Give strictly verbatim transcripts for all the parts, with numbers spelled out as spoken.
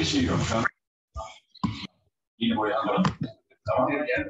bir şey yok. Şu an yine boya alalım. Tamam. Yani,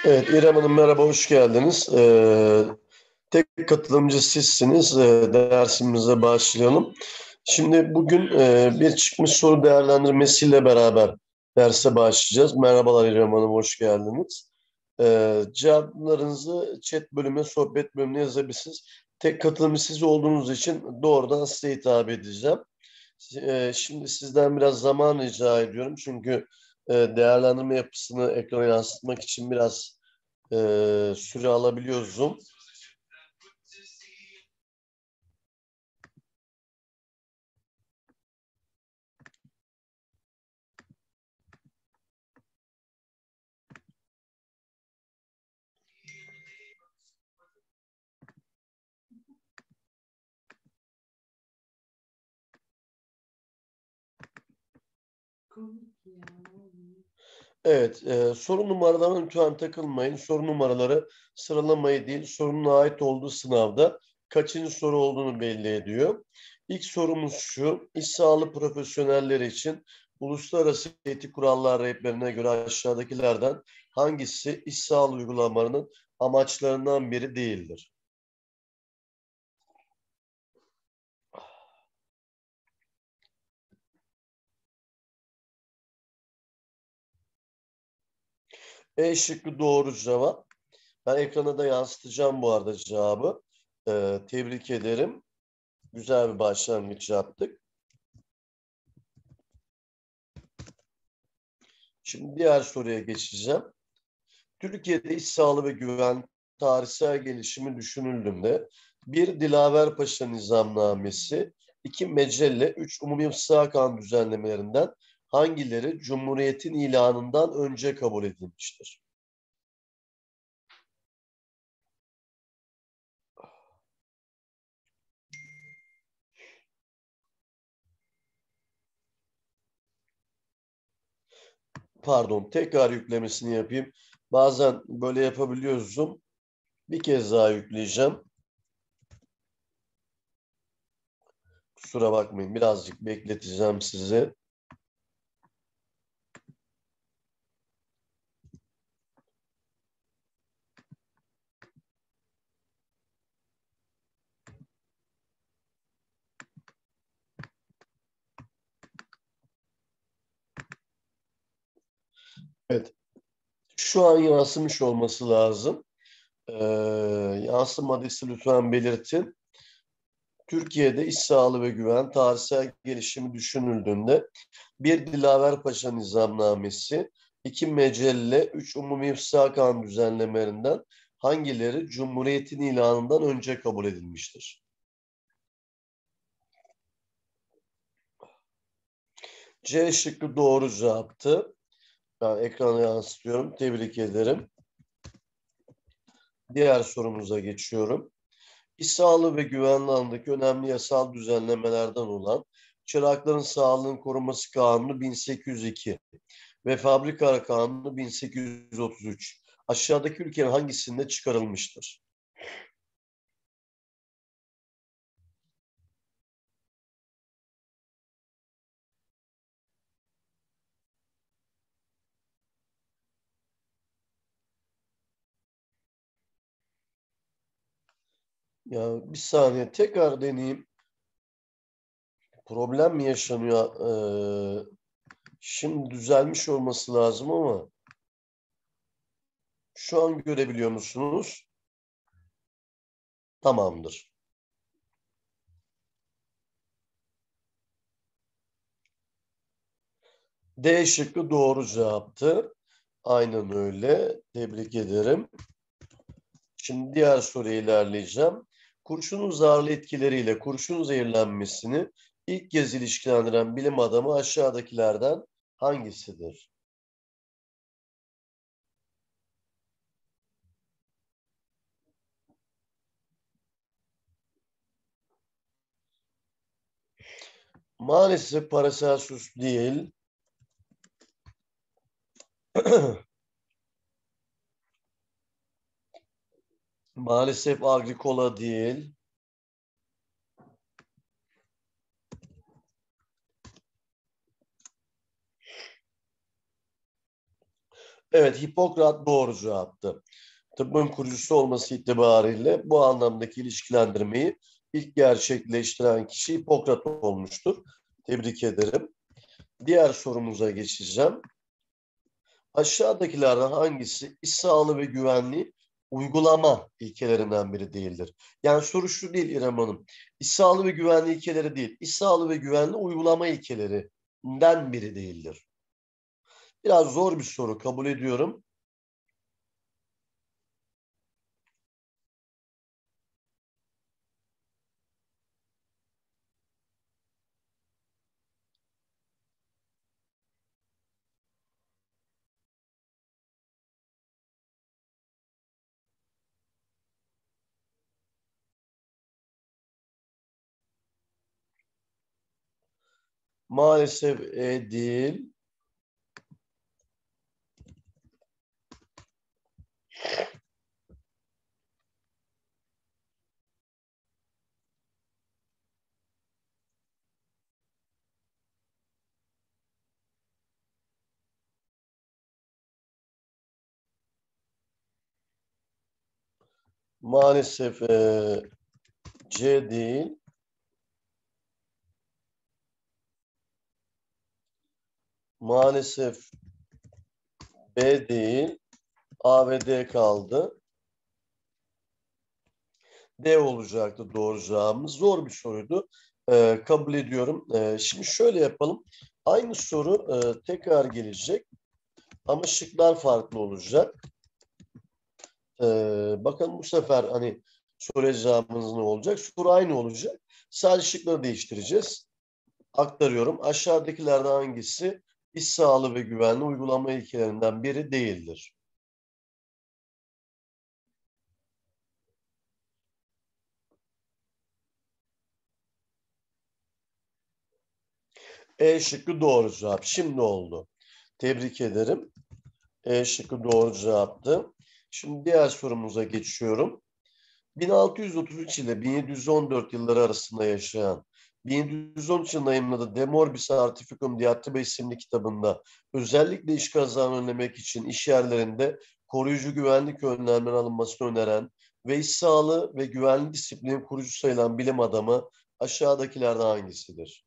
Evet, İrem Hanım merhaba, hoş geldiniz. Ee, tek katılımcı sizsiniz. Ee, dersimize başlayalım. Şimdi bugün e, bir çıkmış soru değerlendirmesiyle beraber derse başlayacağız. Merhabalar İrem Hanım, hoş geldiniz. Ee, cevaplarınızı chat bölümüne, sohbet bölümüne yazabilirsiniz. Tek katılımcı siz olduğunuz için doğrudan size hitap edeceğim. Ee, şimdi sizden biraz zaman rica ediyorum. Çünkü e, değerlendirme yapısını ekrana yansıtmak için biraz e, süre alabiliyor Zoom. Evet, e, soru numaralarına lütfen takılmayın. Soru numaraları sıralamayı değil, sorunun ait olduğu sınavda kaçıncı soru olduğunu belli ediyor. İlk sorumuz şu: İş sağlığı profesyonelleri için uluslararası etik kurallar rehberine göre aşağıdakilerden hangisi iş sağlığı uygulamalarının amaçlarından biri değildir? E şıkkı doğru cevap. Ben ekrana da yansıtacağım bu arada cevabı. Ee, tebrik ederim. Güzel bir başlangıç yaptık. Şimdi diğer soruya geçeceğim. Türkiye'de iş sağlığı ve güven tarihsel gelişimi düşünüldüğünde bir Dilaver Paşa Nizamnamesi, iki Mecelle, üç Umumi Fıskiye Kanunu düzenlemelerinden hangileri Cumhuriyet'in ilanından önce kabul edilmiştir? Pardon, tekrar yüklemesini yapayım. Bazen böyle yapabiliyoruz Zoom. Bir kez daha yükleyeceğim. Kusura bakmayın, birazcık bekleteceğim sizi. Evet, şu an yansımış olması lazım. Ee, yansımadıysa lütfen belirtin. Türkiye'de iş sağlığı ve güven tarihsel gelişimi düşünüldüğünde bir Dilaver Paşa Nizamnamesi, iki Mecelle, üç Umumi Fıskiye Kanunu düzenlemelerinden hangileri Cumhuriyet'in ilanından önce kabul edilmiştir? C şıkkı doğru cevaptı. Ben ekrana yansıtıyorum. Tebrik ederim. Diğer sorumuza geçiyorum. İş sağlığı ve güvenliği alanındaki önemli yasal düzenlemelerden olan Çırakların Sağlığının Korunması Kanunu bin sekiz yüz iki ve Fabrikalar Kanunu bin sekiz yüz otuz üç aşağıdaki ülkenin hangisinde çıkarılmıştır? Ya bir saniye tekrar deneyeyim. Problem mi yaşanıyor? Ee, şimdi düzelmiş olması lazım ama şu an görebiliyor musunuz? Tamamdır. D şıkkı doğru cevaptı. Aynen öyle. Tebrik ederim. Şimdi diğer soruya ilerleyeceğim. Kurşunun zararlı etkileriyle kurşun zehirlenmesini ilk kez ilişkilendiren bilim adamı aşağıdakilerden hangisidir? Maalesef Paracelsus değil. Maalesef Agricola değil. Evet, Hipokrat doğru cevaptı. Tıbbın kurucusu olması itibariyle bu anlamdaki ilişkilendirmeyi ilk gerçekleştiren kişi Hipokrat olmuştur. Tebrik ederim. Diğer sorumuza geçeceğim. Aşağıdakilerden hangisi iş sağlığı ve güvenliği uygulama ilkelerinden biri değildir? Yani soru şu değil İrem Hanım. İş sağlığı ve güvenliği ilkeleri değil. İş sağlığı ve güvenliği uygulama ilkelerinden biri değildir. Biraz zor bir soru, kabul ediyorum. Maalesef e, değil. Maalesef e, C değil. Maalesef B değil. A ve D kaldı. D olacaktı doğru cevabımız. Zor bir soruydu. Ee, kabul ediyorum. Ee, şimdi şöyle yapalım. Aynı soru e, tekrar gelecek. Ama şıklar farklı olacak. Ee, bakalım bu sefer hani soracağımız ne olacak? Soru aynı olacak. Sadece şıkları değiştireceğiz. Aktarıyorum. Aşağıdakilerden hangisi iş sağlığı ve güvenliği uygulama ilkelerinden biri değildir? E şıkkı doğru cevap. Şimdi oldu. Tebrik ederim. E şıkkı doğru cevaptı. Şimdi diğer sorumuza geçiyorum. bin altı yüz otuz üç ile bin yedi yüz on dört yılları arasında yaşayan, bin yedi yüz on üç yılında yayımladığı De Morbis Artificum Diatriba isimli kitabında özellikle iş kazalarını önlemek için iş yerlerinde koruyucu güvenlik önlemlerinin alınmasını öneren ve iş sağlığı ve güvenlik disiplinin kurucu sayılan bilim adamı aşağıdakilerden hangisidir?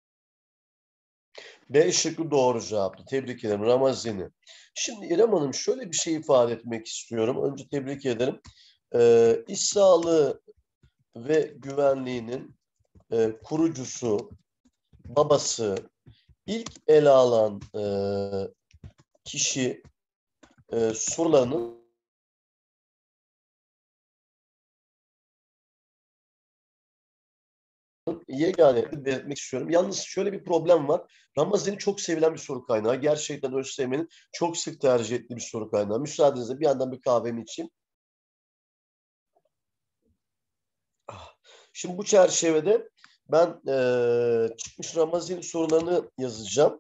B şıkkı doğru cevaptı. Tebrik ederim. Ramazini. Şimdi İrem Hanım şöyle bir şey ifade etmek istiyorum. Önce tebrik ederim. Ee, iş sağlığı ve güvenliğinin e, kurucusu, babası, ilk ele alan e, kişi e, sorularının yegane belirtmek istiyorum. Yalnız şöyle bir problem var. Ramazani çok sevilen bir soru kaynağı. Gerçekten ÖSYM'nin çok sık tercih ettiği bir soru kaynağı. Müsaadenizle bir yandan bir kahvemi içeyim. Şimdi bu çerçevede ben e, çıkmış Ramazani sorularını yazacağım.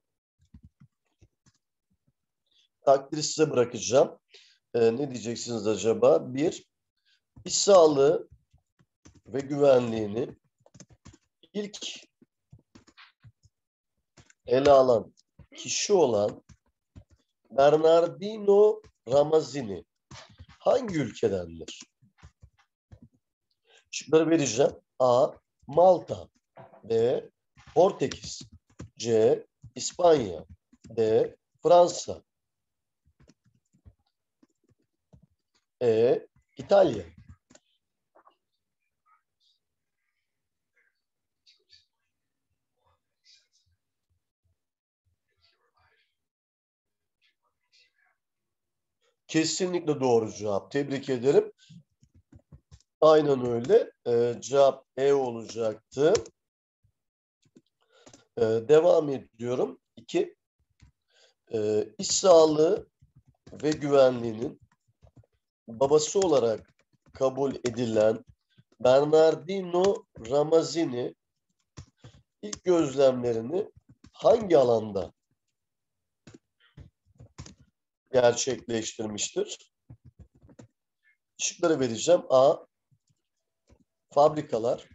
Takdiri size bırakacağım. E, ne diyeceksiniz acaba? Bir, iş sağlığı ve güvenliğini ilk ele alan kişi olan Bernardino Ramazzini hangi ülkedendir? Şıkları vereceğim. A. Malta. B. Portekiz. C. İspanya. D. Fransa. E. İtalya. Kesinlikle doğru cevap. Tebrik ederim. Aynen öyle. Ee, cevap E olacaktı. Ee, devam ediyorum. İki. Ee, iş sağlığı ve güvenliğinin babası olarak kabul edilen Bernardino Ramazzini ilk gözlemlerini hangi alanda gerçekleştirmiştir? Şıkları vereceğim. A. Fabrikalar.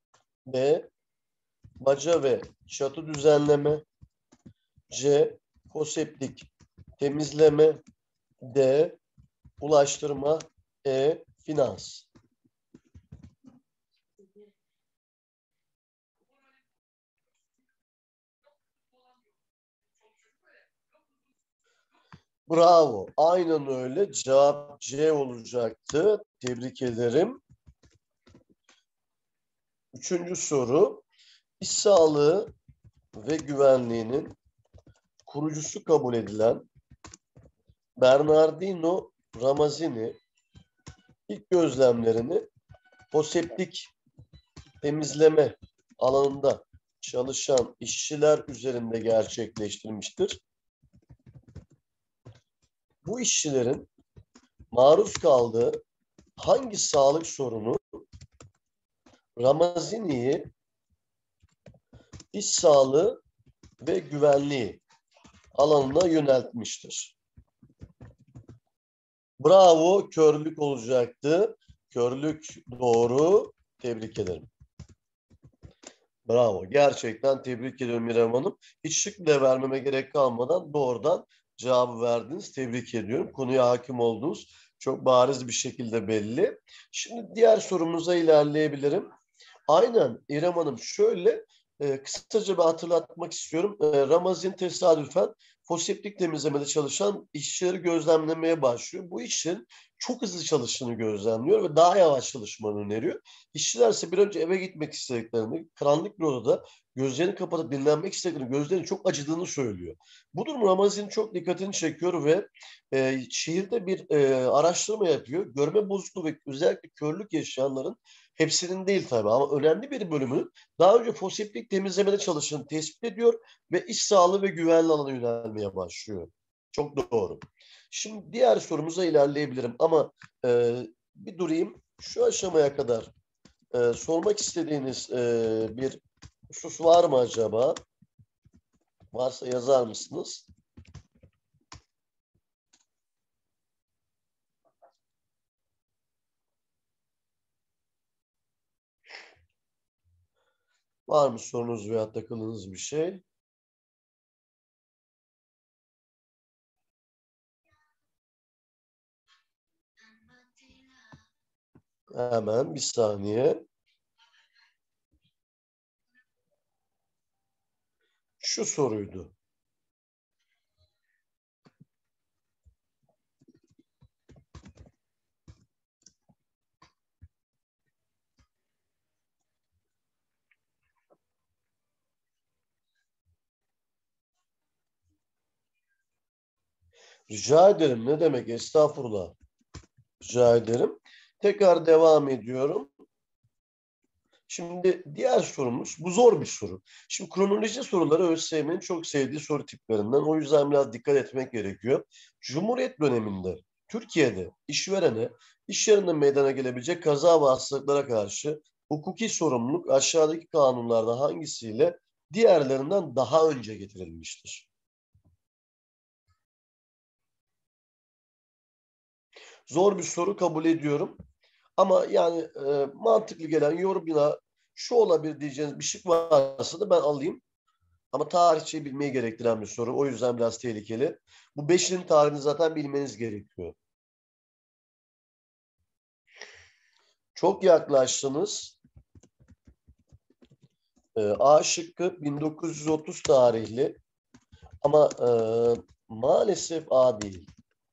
B. Baca ve çatı düzenleme. C. foseptik, temizleme, D, ulaştırma, E, finans. Bravo. Aynen öyle. Cevap C olacaktı. Tebrik ederim. Üçüncü soru. İş sağlığı ve güvenliğinin kurucusu kabul edilen Bernardino Ramazzini ilk gözlemlerini foseptik temizleme alanında çalışan işçiler üzerinde gerçekleştirmiştir. Bu işçilerin maruz kaldığı hangi sağlık sorunu Ramazzini'yi iş sağlığı ve güvenliği alanına yöneltmiştir? Bravo, körlük olacaktı. Körlük doğru. Tebrik ederim. Bravo. Gerçekten tebrik ediyorum İrem Hanım. Hiç şık bile vermeme gerek kalmadan doğrudan cevabı verdiniz. Tebrik ediyorum. Konuya hakim oldunuz. Çok bariz bir şekilde belli. Şimdi diğer sorumuza ilerleyebilirim. Aynen İrem Hanım, şöyle e, kısaca bir hatırlatmak istiyorum. E, Ramazzini tesadüfen foseptik temizlemede çalışan işçileri gözlemlemeye başlıyor. Bu işçilerin çok hızlı çalıştığını gözlemliyor ve daha yavaş çalışmanı öneriyor. İşçiler ise bir önce eve gitmek istediklerini, karanlık bir odada gözlerini kapatıp dinlenmek istediklerini, gözlerinin çok acıdığını söylüyor. Bu durum Ramazzini'nin çok dikkatini çekiyor ve e, şehirde bir e, araştırma yapıyor. Görme bozukluğu ve özellikle körlük yaşayanların, hepsinin değil tabii ama önemli bir bölümünün daha önce foseptik temizlemede çalıştığını tespit ediyor ve iş sağlığı ve güvenli alana yönelmeye başlıyor. Çok doğru. Şimdi diğer sorumuza ilerleyebilirim ama e, bir durayım. Şu aşamaya kadar e, sormak istediğiniz e, bir husus var mı acaba? Varsa yazar mısınız? Var mı sorunuz veya takıldığınız bir şey? Hemen bir saniye. Şu soruydu. Rica ederim. Ne demek? Estağfurullah. Rica ederim. Tekrar devam ediyorum. Şimdi diğer sorumuz, bu zor bir soru. Şimdi kronoloji soruları ÖSYM'nin çok sevdiği soru tiplerinden. O yüzden biraz dikkat etmek gerekiyor. Cumhuriyet döneminde Türkiye'de işverene, iş yerinde meydana gelebilecek kaza ve hastalıklara karşı hukuki sorumluluk aşağıdaki kanunlarda hangisiyle diğerlerinden daha önce getirilmiştir? Zor bir soru, kabul ediyorum. Ama yani e, mantıklı gelen yorumuna şu olabilir diyeceğiniz bir şık varsa da ben alayım. Ama tarihçeyi bilmeyi gerektiren bir soru. O yüzden biraz tehlikeli. Bu beşinin tarihini zaten bilmeniz gerekiyor. Çok yaklaştınız. E, A şıkkı bin dokuz yüz otuz tarihli. Ama e, maalesef A değil.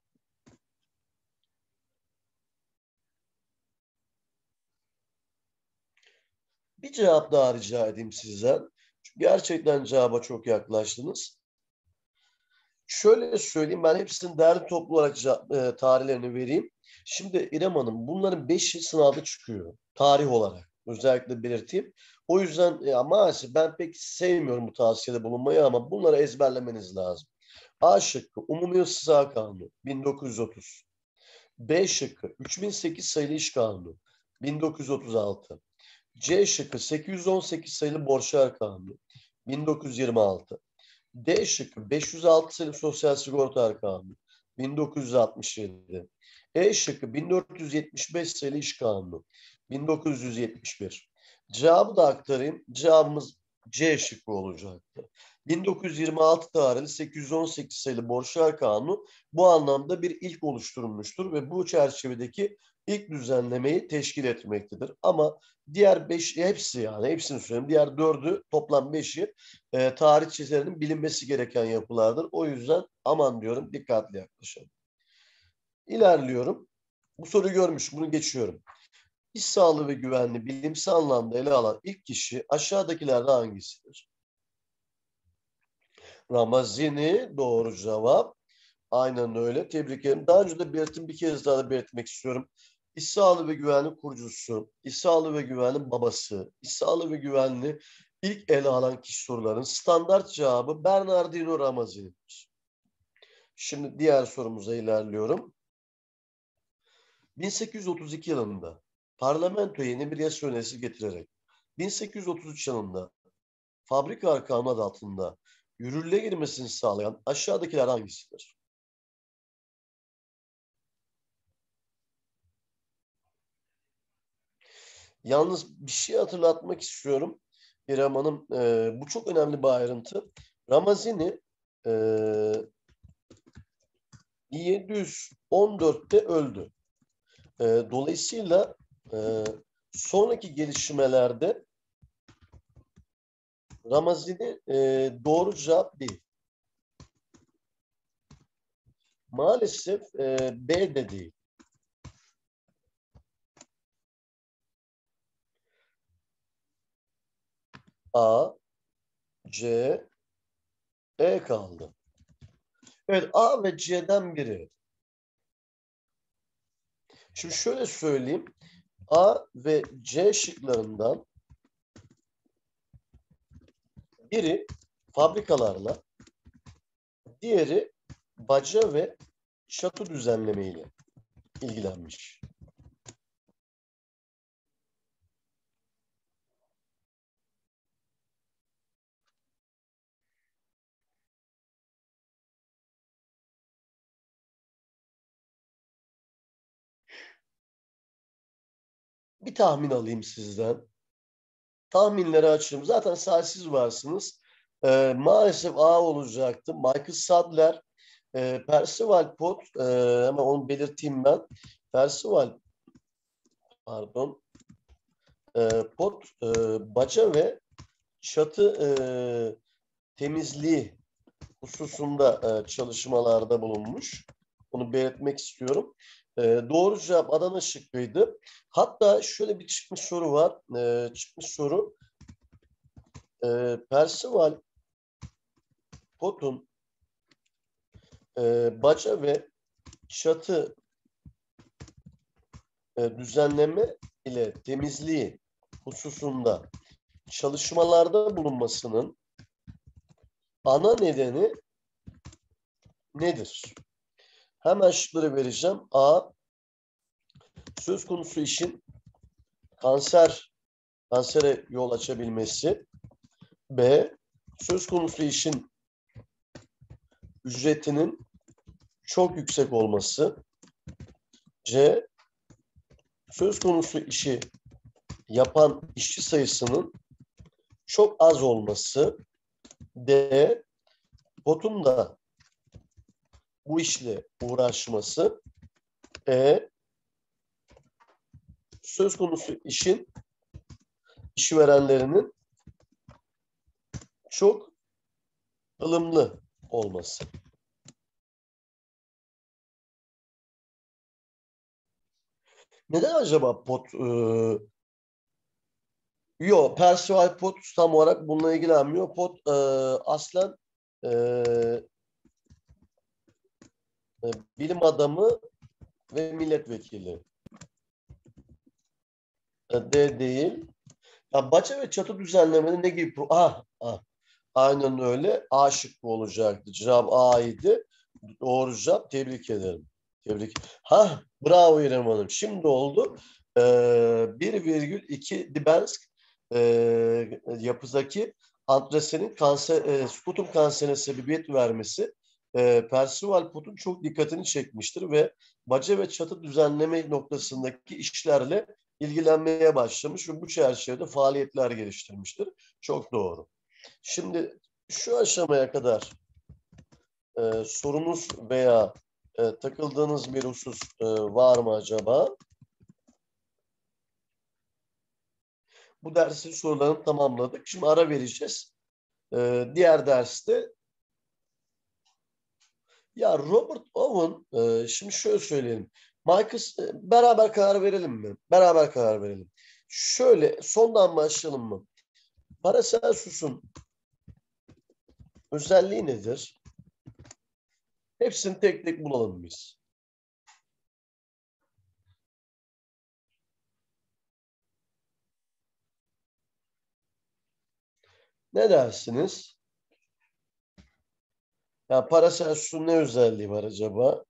Bir cevap daha rica edeyim sizden. Çünkü gerçekten cevaba çok yaklaştınız. Şöyle söyleyeyim, ben hepsinin derli toplu olarak e, tarihlerini vereyim. Şimdi İrem Hanım, bunların beşi sınavda çıkıyor tarih olarak. Özellikle belirteyim. O yüzden ya, maalesef ben pek sevmiyorum bu tavsiyede bulunmayı ama bunları ezberlemeniz lazım. A şıkkı Umumi Istisna Kanunu bin dokuz yüz otuz. B şıkkı üç bin sekiz sayılı İş Kanunu bin dokuz yüz otuz altı. C şıkkı sekiz yüz on sekiz sayılı Borçlar Kanunu bin dokuz yüz yirmi altı. D şıkkı beş yüz altı sayılı Sosyal Sigorta Kanunu bin dokuz yüz altmış yedi. E şıkkı bin dört yüz yetmiş beş sayılı İş Kanunu bin dokuz yüz yetmiş bir. Cevabı da aktarayım. Cevabımız C şıkkı olacaktı. bin dokuz yüz yirmi altı tarihli sekiz yüz on sekiz sayılı Borçlar Kanunu bu anlamda bir ilk oluşturulmuştur ve bu çerçevedeki ilk düzenlemeyi teşkil etmektedir. Ama diğer beş, hepsi yani hepsini söyleyeyim. Diğer dördü, toplam beşi e, tarihçilerinin bilinmesi gereken yapılardır. O yüzden aman diyorum, dikkatli yaklaşalım. İlerliyorum. Bu soruyu görmüş, bunu geçiyorum. İş sağlığı ve güvenliği bilimsel anlamda ele alan ilk kişi aşağıdakilerden hangisidir? Ramazzini doğru cevap. Aynen öyle. Tebrik ederim. Daha önce de belirttim, bir kez daha da belirtmek istiyorum. İş sağlığı ve güvenliği kurucusu, iş sağlığı ve güvenliği babası, iş sağlığı ve güvenliği ilk ele alan kişi soruların standart cevabı Bernardino Ramazzini'dir. Şimdi diğer sorumuza ilerliyorum. bin sekiz yüz otuz iki yılında parlamentoya yeni bir yasa önerisi getirerek bin sekiz yüz otuz üç yılında fabrika kanunu adı altında yürürlüğe girmesini sağlayan aşağıdakiler hangisidir? Yalnız bir şey hatırlatmak istiyorum İrem Hanım. E, bu çok önemli bir ayrıntı. Ramazzini e, bin yedi yüz on dörtte öldü. E, dolayısıyla e, sonraki gelişmelerde Ramazzini e, doğru cevap değil. Maalesef e, B de değil. A, C, E kaldı. Evet, A ve C'den biri. Şimdi şöyle söyleyeyim. A ve C şıklarından biri fabrikalarla, diğeri baca ve çatı düzenlemeyle ilgilenmiş. Bir tahmin alayım sizden. Tahminleri açayım. Zaten sahipsiz varsınız. Ee, maalesef A olacaktı. Michael Sadler, e, Percival Pot, e, hemen onu belirteyim ben. Percival, pardon, e, Pot, e, baca ve çatı e, temizliği hususunda e, çalışmalarda bulunmuş. Bunu belirtmek istiyorum. E, doğru cevap Adana şıkkıydı. Hatta şöyle bir çıkmış soru var. E, çıkmış soru. E, Percival Pot'un e, baca ve çatı e, düzenleme ile temizliği hususunda çalışmalarda bulunmasının ana nedeni nedir? Hemen şıkları vereceğim. A, söz konusu işin kanser, kansere yol açabilmesi. B, söz konusu işin ücretinin çok yüksek olması. C, söz konusu işi yapan işçi sayısının çok az olması. D, Pot'un da bu işle uğraşması. E, söz konusu işin işverenlerinin çok ılımlı olması. Neden acaba Pot? E, Yok, Percival Pot tam olarak bununla ilgilenmiyor. Pot e, aslen e, e, bilim adamı ve milletvekili. E, D değil. Ya baca ve çatı düzenlemede ne gibi? Ah, ah, aynen öyle. A şıkkı olacaktı. Cevap A'ydı. Doğru cevap. Tebrik ederim. Tebrik. Ha, bravo İrem Hanım. Şimdi oldu. Ee, bir virgül iki Dibensk e, yapıdaki antresenin kanser, e, sputum kanserine sebebiyet vermesi e, Percival Pot'un çok dikkatini çekmiştir ve baca ve çatı düzenleme noktasındaki işlerle ilgilenmeye başlamış ve bu çerçevede faaliyetler geliştirmiştir. Çok doğru. Şimdi şu aşamaya kadar e, sorunuz veya e, takıldığınız bir husus e, var mı acaba? Bu dersin sorularını tamamladık. Şimdi ara vereceğiz. E, diğer derste ya Robert Owen, e, şimdi şöyle söyleyelim. Marcus, e, beraber karar verelim mi? Beraber karar verelim. Şöyle sondan başlayalım mı? Paracelsus'un özelliği nedir? Hepsini tek tek bulalım biz. Ne dersiniz? Ya Paracelsus'un ne özelliği var acaba?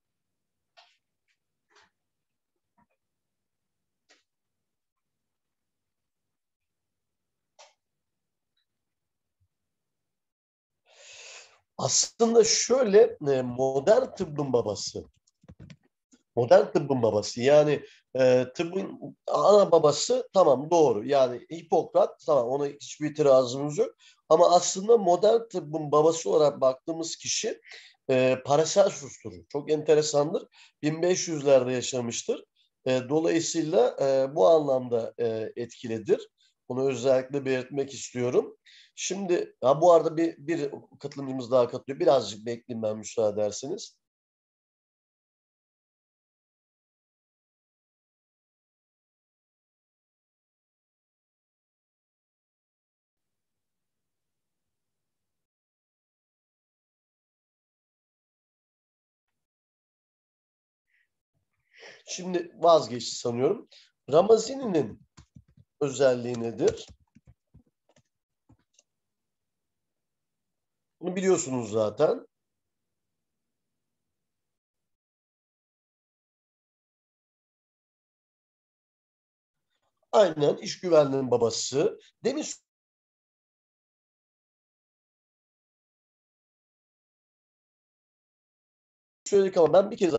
Aslında şöyle, e, modern tıbbın babası. Modern tıbbın babası. Yani e, tıbbın ana babası tamam doğru. Yani Hipokrat tamam, ona hiçbir itirazımız yok. Ama aslında modern tıbbın babası olarak baktığımız kişi e, Paracelsus'tur. Çok enteresandır. bin beş yüzlerde yaşamıştır. E, dolayısıyla e, bu anlamda e, etkilidir. Bunu özellikle belirtmek istiyorum. Şimdi ha, bu arada bir, bir katılımcımız daha katılıyor. Birazcık bekleyeyim ben, müsaade ederseniz. Şimdi vazgeçti sanıyorum. Ramazini'nin özelliği nedir? Bunu biliyorsunuz zaten. Aynen, iş güvenliğinin babası. Demin söyledik ama ben bir kez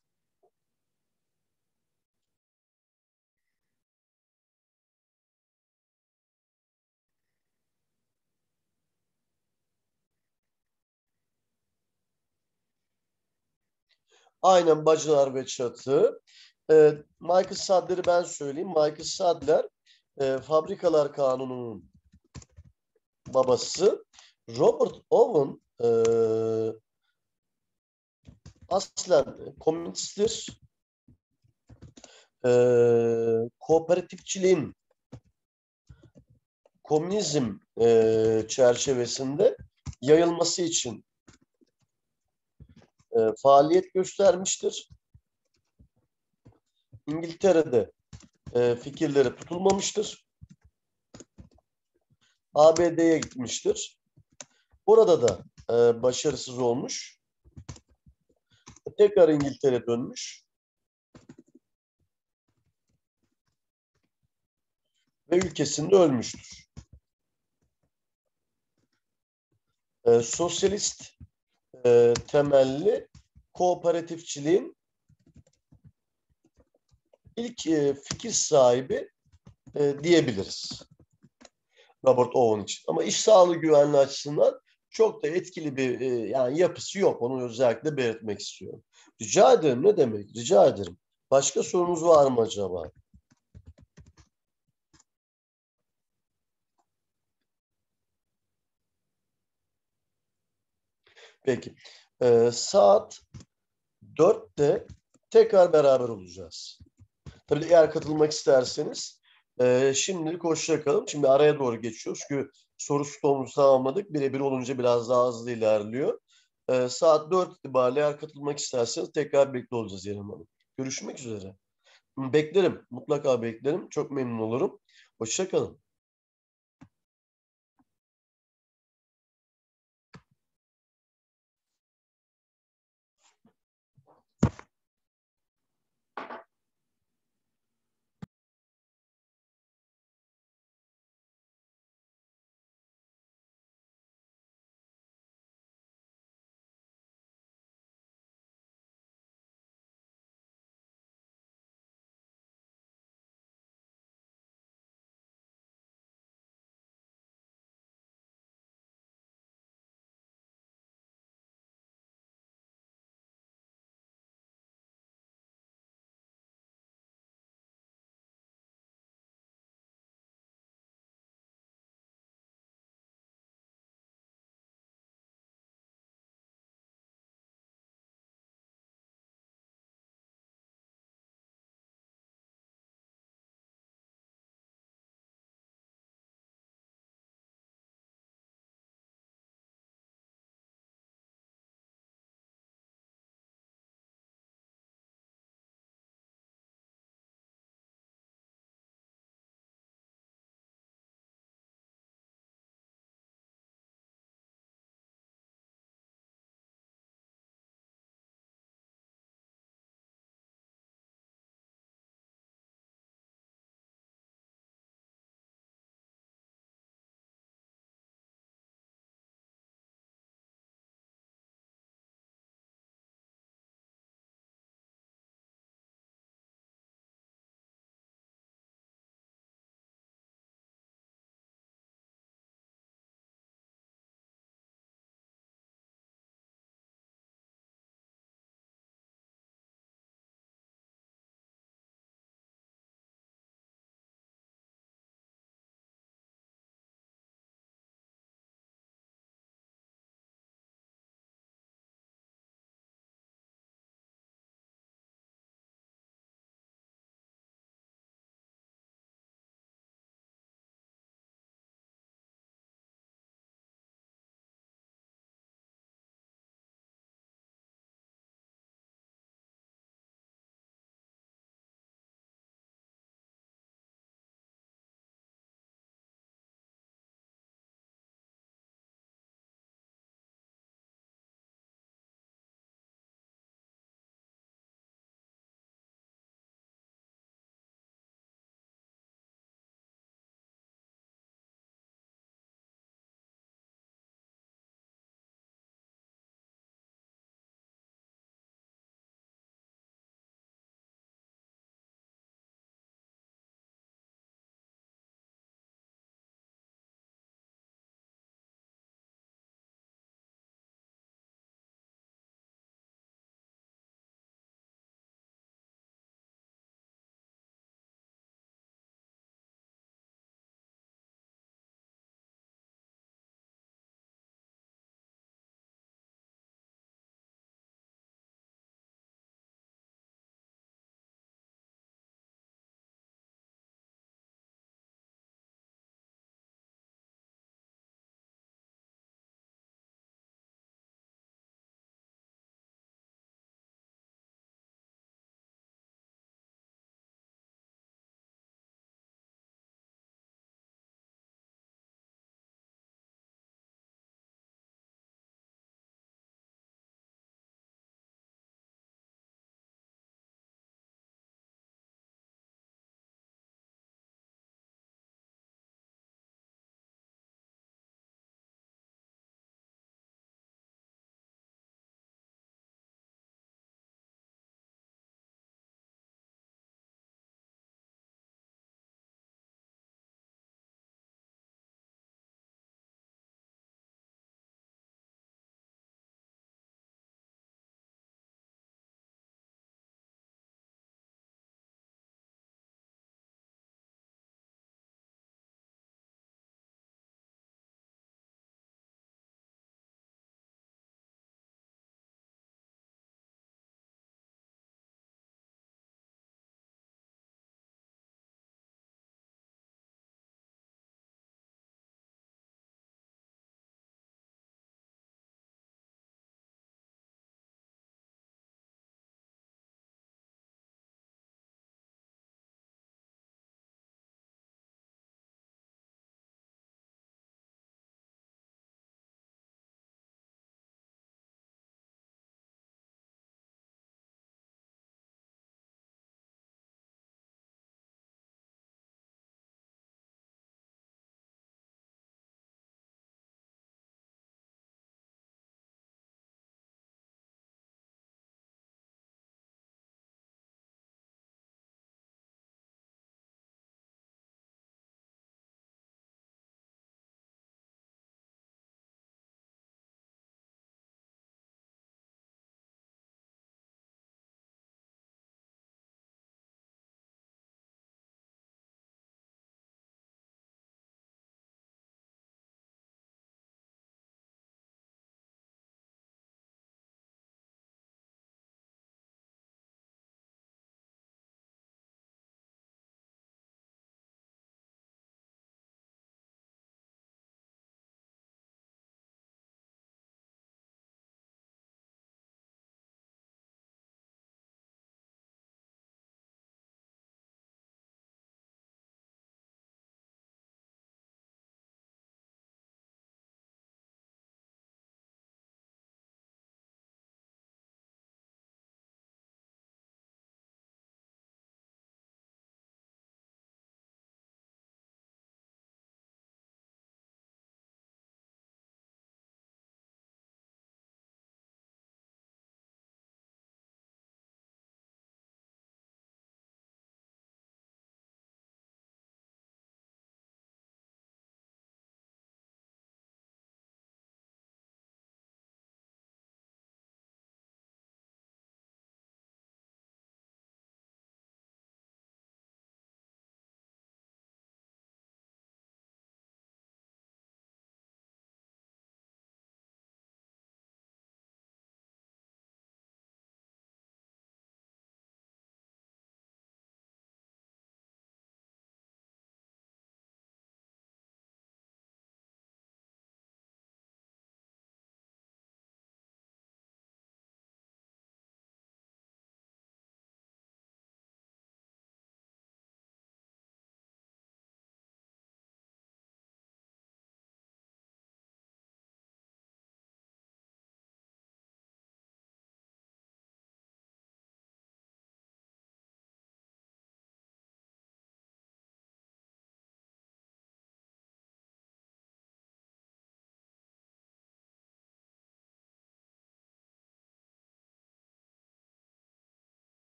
aynen bacılar ve çatı. Ee, Michael Sadler'i ben söyleyeyim. Michael Sadler e, Fabrikalar Kanunu'nun babası. Robert Owen e, aslen komünisttir. E, kooperatifçiliğin komünizm e, çerçevesinde yayılması için e, faaliyet göstermiştir. İngiltere'de e, fikirleri tutulmamıştır. A B D'ye gitmiştir. Burada da e, başarısız olmuş. Tekrar İngiltere dönmüş ve ülkesinde ölmüştür. E, sosyalist e, temelli kooperatifçiliğin ilk e, fikir sahibi e, diyebiliriz Robert Owen için. Ama iş sağlığı güvenliği açısından çok da etkili bir e, yani yapısı yok. Onu özellikle belirtmek istiyorum. Rica ederim, ne demek? Rica ederim. Başka sorunuz var mı acaba? Peki. E, saat dörtte tekrar beraber olacağız. Tabii eğer katılmak isterseniz e, şimdilik hoşça kalın. Şimdi araya doğru geçiyoruz. Çünkü soru stoğumuzu tamamladık. Birebir olunca biraz daha hızlı ilerliyor. E, saat dört itibariyle eğer katılmak isterseniz tekrar birlikte olacağız Yerim Hanım. Görüşmek üzere. Beklerim. Mutlaka beklerim. Çok memnun olurum. Hoşça kalın.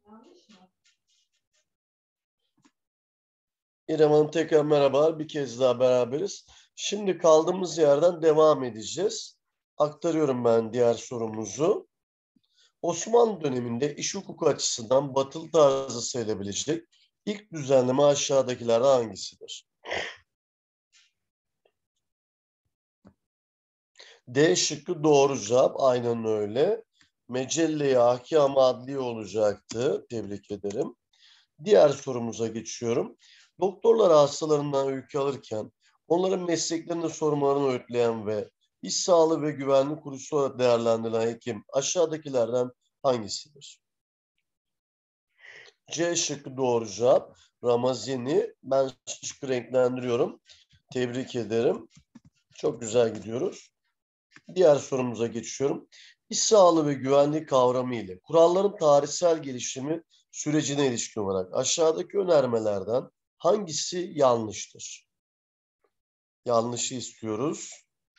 İrem Hanım tekrar merhaba. Bir kez daha beraberiz. Şimdi kaldığımız yerden devam edeceğiz. Aktarıyorum ben diğer sorumuzu. Osmanlı döneminde iş hukuku açısından batılı tarzı sayılabilecek ilk düzenleme aşağıdakilerden hangisidir? D şıkkı doğru cevap. Aynen öyle. Mecelle-i Ahkâm Adliye olacaktı. Tebrik ederim. Diğer sorumuza geçiyorum. Doktorlar hastalarından öykü alırken onların mesleklerinde sorunlarını öğütleyen ve iş sağlığı ve güvenlik kurucusu olarak değerlendirilen hekim aşağıdakilerden hangisidir? C şıkkı doğru cevap. Ramazini. Ben şıkkı renklendiriyorum. Tebrik ederim. Çok güzel gidiyoruz. Diğer sorumuza geçiyorum. İş sağlığı ve güvenlik kavramı ile kuralların tarihsel gelişimi sürecine ilişkin olarak aşağıdaki önermelerden hangisi yanlıştır? Yanlışı istiyoruz.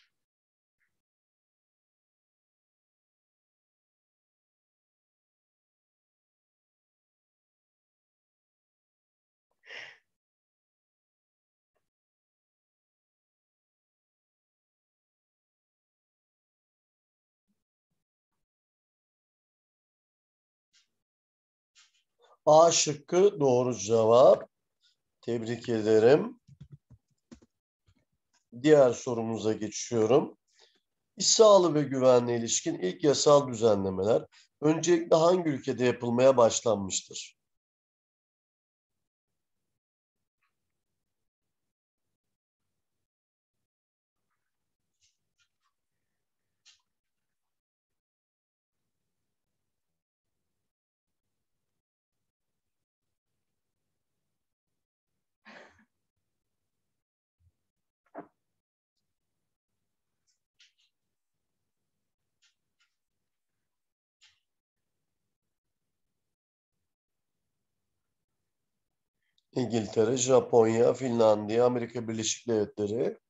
A şıkkı doğru cevap. Tebrik ederim. Diğer sorumuza geçiyorum. İş sağlığı ve güvenliğe ilişkin ilk yasal düzenlemeler öncelikle hangi ülkede yapılmaya başlanmıştır? İngiltere, Japonya, Finlandiya, Amerika Birleşik Devletleri.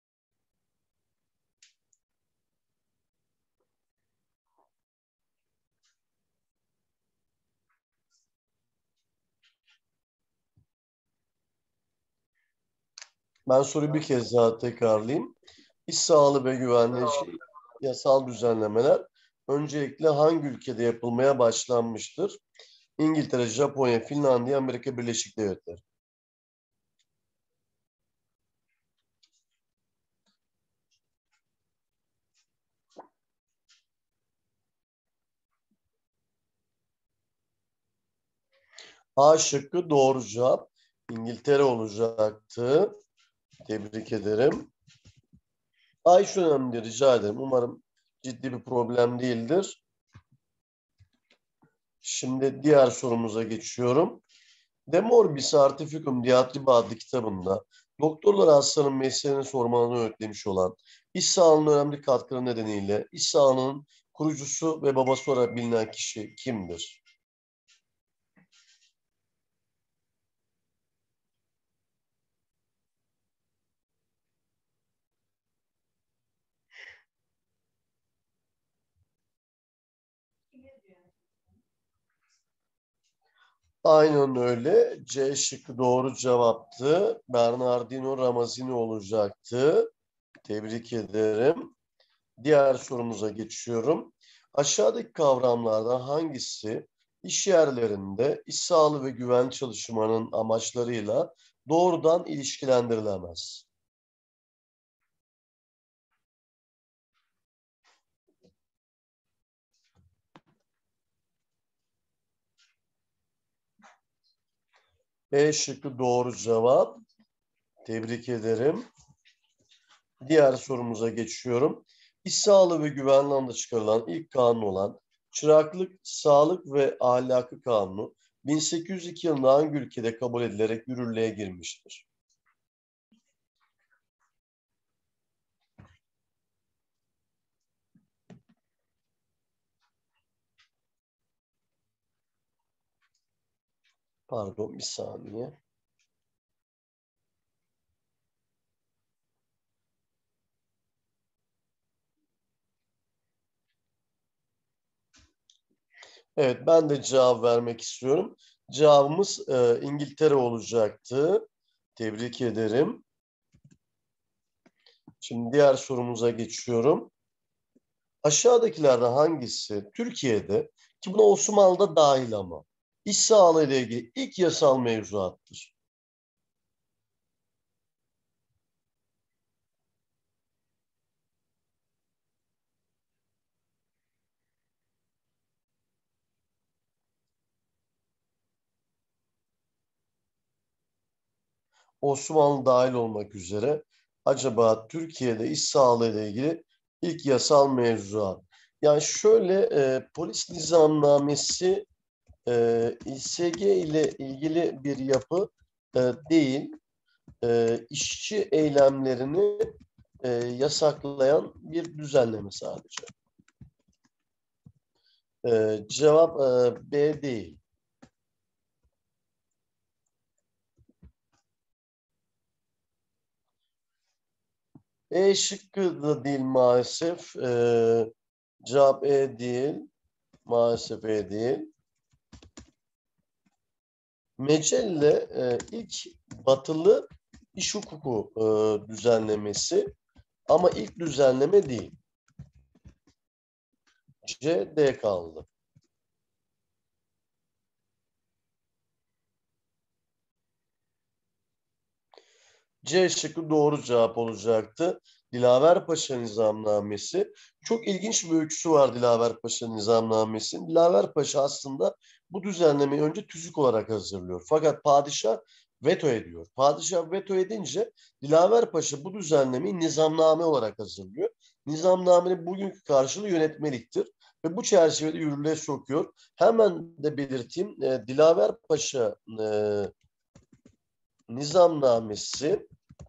Ben soruyu bir kez daha tekrarlayayım. İş sağlığı ve güvenliği için yasal düzenlemeler öncelikle hangi ülkede yapılmaya başlanmıştır? İngiltere, Japonya, Finlandiya, Amerika Birleşik Devletleri. A şıkkı doğru cevap. İngiltere olacaktı. Tebrik ederim. Ay şu önemli rica ederim. Umarım ciddi bir problem değildir. Şimdi diğer sorumuza geçiyorum. De Morbis Artificum Diatriba adlı kitabında doktorlar hastanın mesleğini sormalarını öğütlemiş olan iş sağlığının önemli katkıları nedeniyle iş sağlığının kurucusu ve babası olarak bilinen kişi kimdir? Aynen öyle. C şıkkı doğru cevaptı. Bernardino Ramazzini olacaktı. Tebrik ederim. Diğer sorumuza geçiyorum. Aşağıdaki kavramlardan hangisi iş yerlerinde iş sağlığı ve güven çalışmanın amaçlarıyla doğrudan ilişkilendirilemez? B şıkkı doğru cevap. Tebrik ederim. Diğer sorumuza geçiyorum. İş sağlığı ve güvenliği alanında çıkarılan ilk kanun olan Çıraklık, Sağlık ve Ahlakı Kanunu bin sekiz yüz iki yılında hangi ülkede kabul edilerek yürürlüğe girmiştir? Pardon bir saniye. Evet, ben de cevap vermek istiyorum. Cevabımız e, İngiltere olacaktı. Tebrik ederim. Şimdi diğer sorumuza geçiyorum. Aşağıdakilerden hangisi Türkiye'de, ki buna Osmanlı da dahil ama, iş sağlığı ile ilgili ilk yasal mevzuattır? Osmanlı dahil olmak üzere acaba Türkiye'de iş sağlığı ile ilgili ilk yasal mevzuat. Yani şöyle e, polis nizamnamesi e, İ S G ile ilgili bir yapı e, değil. E, işçi eylemlerini e, yasaklayan bir düzenleme sadece. E, cevap e, B değil. E şıkkı da değil maalesef. E, cevap E değil. Maalesef E değil. Mecelle e, ilk batılı iş hukuku e, düzenlemesi ama ilk düzenleme değil. C, D kaldı. C şıkkı doğru cevap olacaktı. Dilaver Paşa Nizamnamesi. Çok ilginç bir öyküsü var Dilaver Paşa Nizamnamesi'nin. Dilaver Paşa aslında bu düzenlemeyi önce tüzük olarak hazırlıyor. Fakat padişah veto ediyor. Padişah veto edince Dilaver Paşa bu düzenlemeyi nizamname olarak hazırlıyor. Nizamnamenin bugünkü karşılığı yönetmeliktir. Ve bu çerçevede yürürlüğe sokuyor. Hemen de belirteyim. E, Dilaver Paşa e, Nizamnamesi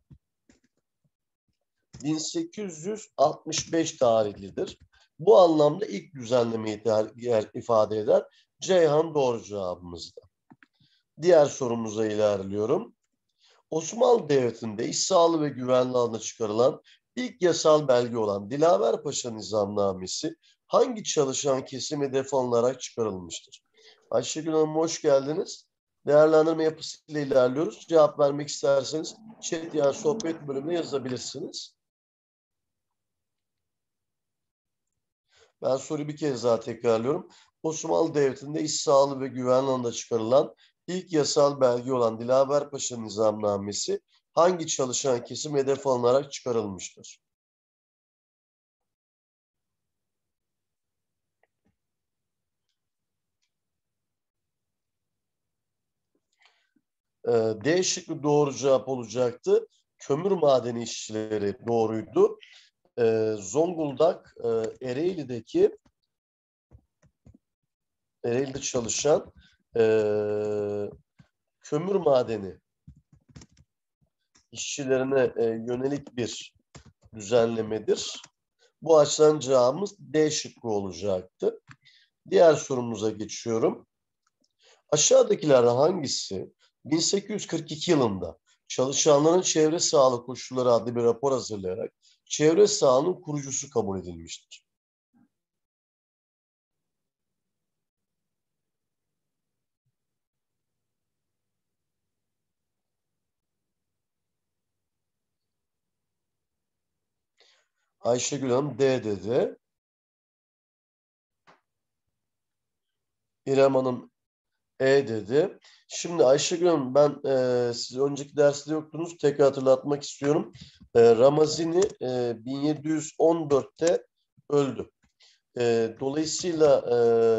bin sekiz yüz altmış beş tarihlidir. Bu anlamda ilk düzenlemeyi ifade eder. Ceyhan doğru cevabımızda. Diğer sorumuza ilerliyorum. Osmanlı Devleti'nde iş sağlığı ve güvenliği alanında çıkarılan ilk yasal belge olan Dilaver Paşa Nizamnamesi hangi çalışan kesim hedef alınarak çıkarılmıştır? Ayşegül Hanım hoş geldiniz. Değerlendirme yapısıyla ilerliyoruz. Cevap vermek isterseniz chat ya sohbet bölümüne yazabilirsiniz. Ben soruyu bir kez daha tekrarlıyorum. Osmanlı Devleti'nde iş sağlığı ve güvenliği alanında çıkarılan ilk yasal belge olan Dilaver Paşa Nizamnamesi hangi çalışan kesim hedef alınarak çıkarılmıştır? Ee, D şıkkı doğru cevap olacaktı. Kömür madeni işçileri doğruydu. Ee, Zonguldak, e, Ereğli'deki Ereğli'de çalışan e, kömür madeni işçilerine e, yönelik bir düzenlemedir. Bu açıdan cevabımız D şıkkı olacaktı. Diğer sorumuza geçiyorum. Aşağıdakilerden hangisi bin sekiz yüz kırk iki yılında çalışanların çevre sağlığı koşulları adlı bir rapor hazırlayarak çevre sağlığının kurucusu kabul edilmiştir? Ayşegül Hanım D dedi. İrem Hanım E dedi. Şimdi Ayşegül Hanım ben e, siz önceki derste yoktunuz. Tekrar hatırlatmak istiyorum. E, Ramazini e, bin yedi yüz on dörtte öldü. E, dolayısıyla e,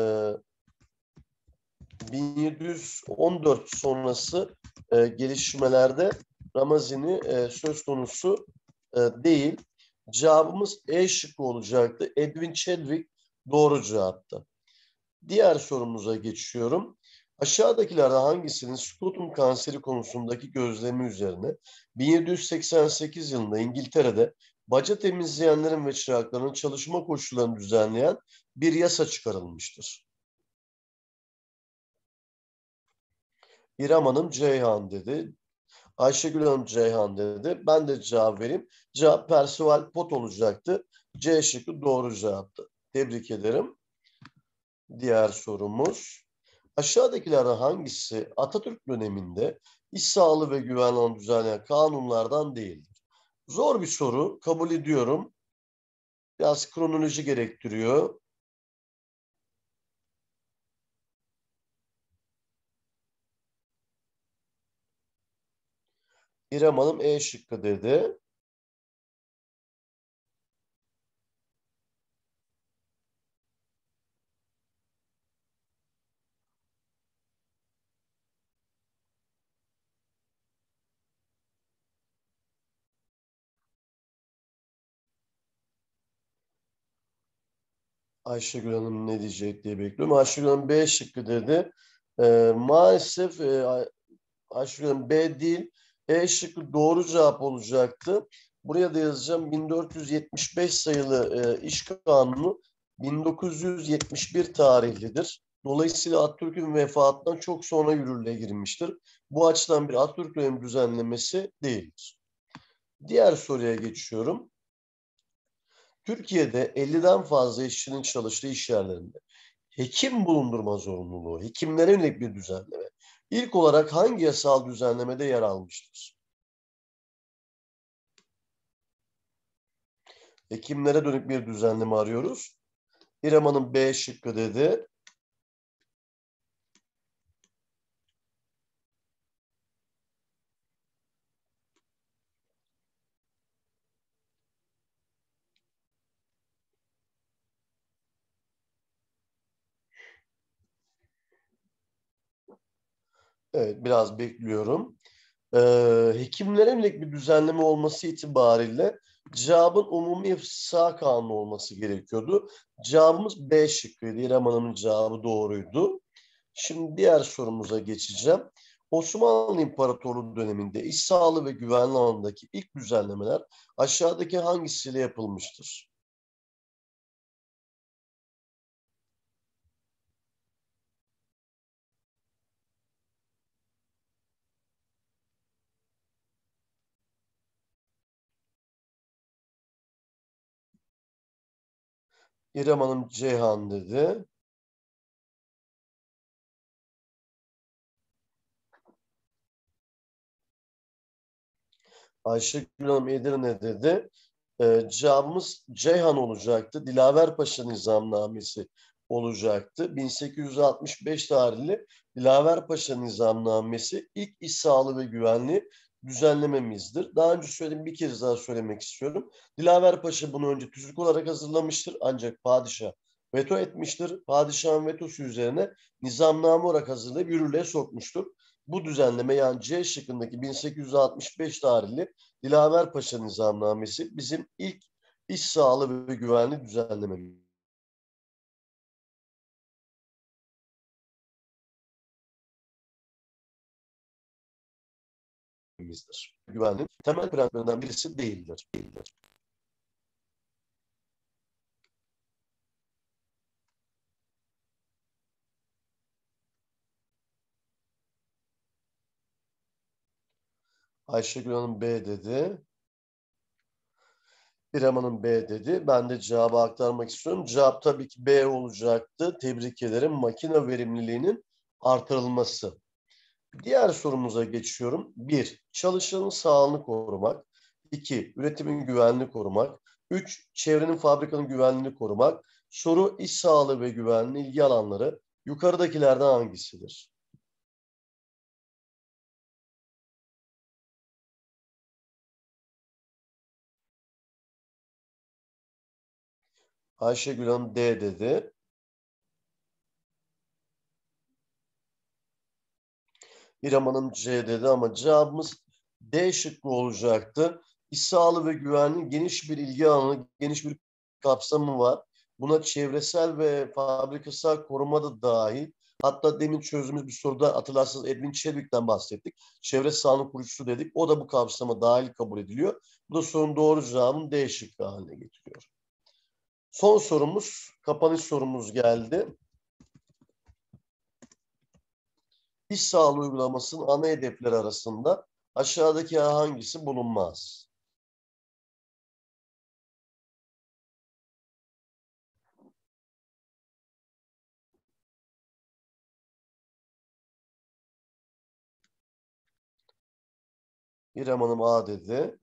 bin yedi yüz on dört sonrası e, gelişmelerde Ramazini e, söz konusu e, değil. Cevabımız E şıkkı olacaktı. Edwin Chadwick doğru cevaptı. Diğer sorumuza geçiyorum. Aşağıdakilerden hangisinin skutum kanseri konusundaki gözlemi üzerine bin yedi yüz seksen sekiz yılında İngiltere'de baca temizleyenlerin ve çırakların çalışma koşullarını düzenleyen bir yasa çıkarılmıştır? İrem Hanım Ceyhan dedi. Ayşegül Hanım Ceyhan dedi. Ben de cevap vereyim. Cevap Percival Pot olacaktı. C şıkkı doğru cevaptı. Tebrik ederim. Diğer sorumuz. Aşağıdakilerden hangisi Atatürk döneminde iş sağlığı ve güvenliğini düzenleyen kanunlardan değildir? Zor bir soru. Kabul ediyorum. Biraz kronoloji gerektiriyor. İrem Hanım E şıkkı dedi. Ayşegül Hanım ne diyecek diye bekliyorum. Ayşegül Hanım B şıkkı dedi. Ee, maalesef e, Ay- Ayşegül Hanım B değil. E şıkkı doğru cevap olacaktı. Buraya da yazacağım. bin dört yüz yetmiş beş sayılı e, İş Kanunu bin dokuz yüz yetmiş bir tarihlidir. Dolayısıyla Atatürk'ün vefatından çok sonra yürürlüğe girmiştir. Bu açıdan bir Atatürk dönemi düzenlemesi değildir. Diğer soruya geçiyorum. Türkiye'de elliden fazla işçinin çalıştığı iş yerlerinde hekim bulundurma zorunluluğu, hekimlere yönelik bir düzenleme. İlk olarak hangi yasal düzenlemede yer almıştır? Hekimlere dönük bir düzenleme arıyoruz. İrem Hanım B şıkkı dedi. Evet, biraz bekliyorum. Ee, hekimlere yönelik bir düzenleme olması itibariyle cevabın umumi ifsa kanunu olması gerekiyordu. Cevabımız B şıkkıydı. İrem Hanım'ın cevabı doğruydu. Şimdi diğer sorumuza geçeceğim. Osmanlı İmparatorluğu döneminde iş sağlığı ve güvenliği alanındaki ilk düzenlemeler aşağıdaki hangisiyle yapılmıştır? İrem Hanım Ceyhan dedi. Ayşegül Hanım Edirne dedi. Ee, cevabımız Ceyhan olacaktı. Dilaver Paşa Nizamnamesi olacaktı. bin sekiz yüz altmış beş tarihli Dilaver Paşa Nizamnamesi ilk iş sağlığı ve güvenliği düzenlememizdir. Daha önce söyledim, bir kez daha söylemek istiyorum. Dilaver Paşa bunu önce tüzük olarak hazırlamıştır ancak padişah veto etmiştir. Padişahın vetosu üzerine nizamname olarak hazırlayıp yürürlüğe sokmuştur. Bu düzenleme yani C şıkkındaki bin sekiz yüz altmış beş tarihli Dilaver Paşa Nizamnamesi bizim ilk iş sağlığı ve güvenliği düzenlememizdir. Güvenliğin temel prensiplerinden birisi değildir. Ayşegül Hanım B dedi. İrem Hanım B dedi. Ben de cevabı aktarmak istiyorum. Cevap tabii ki B olacaktı. Tebrik ederim. Makine verimliliğinin artırılması. Diğer sorumuza geçiyorum. Bir, çalışanın sağlığını korumak. İki, üretimin güvenliğini korumak. Üç, çevrenin, fabrikanın güvenliğini korumak. Soru iş sağlığı ve güvenliği ilgi alanları yukarıdakilerden hangisidir? Ayşegül Hanım D dedi. İrem Hanım C dedi ama cevabımız D şıkkı olacaktı. İş sağlığı ve güvenliği geniş bir ilgi alanı, geniş bir kapsamı var. Buna çevresel ve fabrikasal koruma da dahil. Hatta demin çözdüğümüz bir soruda hatırlarsanız Edwin Chadwick'ten bahsettik. Çevre sağlık kurucusu dedik. O da bu kapsama dahil kabul ediliyor. Bu da sorunun doğru cevabını D şıkkı haline getiriyor. Son sorumuz, kapanış sorumuz geldi. İş sağlığı uygulamasının ana hedefleri arasında aşağıdaki hangisi bulunmaz? İrem Hanım A dedi.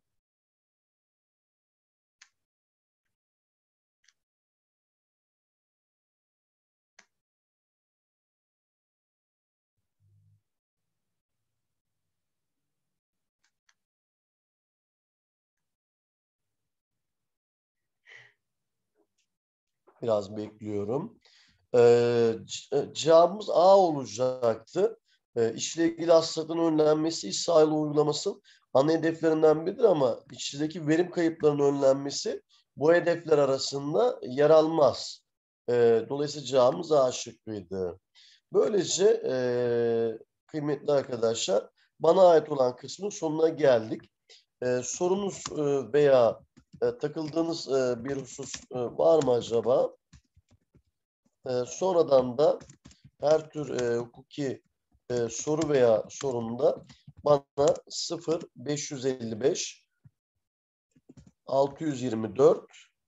Biraz bekliyorum. Ee, cevabımız A olacaktı. Ee, işle ilgili hastalıkların önlenmesi, iş sağlığı uygulamasının ana hedeflerinden biridir ama işçideki verim kayıplarının önlenmesi bu hedefler arasında yer almaz. Ee, dolayısıyla cevabımız A şıkkıydı. Böylece e, kıymetli arkadaşlar, bana ait olan kısmın sonuna geldik. E, sorunuz e, veya e, takıldığınız e, bir husus e, var mı acaba? E, sonradan da her tür e, hukuki e, soru veya sorunda bana sıfır beş yüz elli beş altı yüz yirmi dört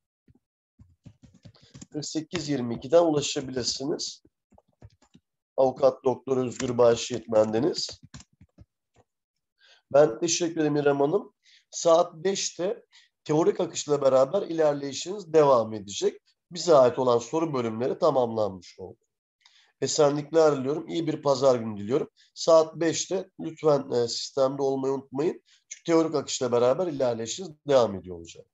kırk sekiz yirmi iki'den ulaşabilirsiniz. Avukat Doktor Özgür Bahşiyet bendeniz. Ben teşekkür ederim İrem Hanım. Saat beşte teorik akışla beraber ilerleyişiniz devam edecek. Bize ait olan soru bölümleri tamamlanmış oldu. Esenlikler diliyorum. İyi bir pazar günü diliyorum. Saat beşte lütfen sistemde olmayı unutmayın. Çünkü teorik akışla beraber ilerleyişiniz devam ediyor olacak.